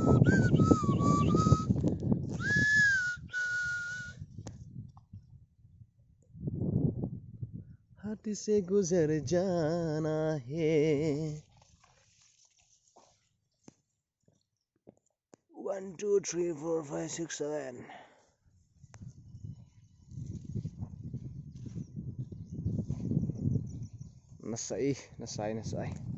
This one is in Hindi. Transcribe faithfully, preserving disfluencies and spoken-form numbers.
हाथी से गुजर जाना है. One, two, three, four, five, six, seven. Nasai, nasai, nasai.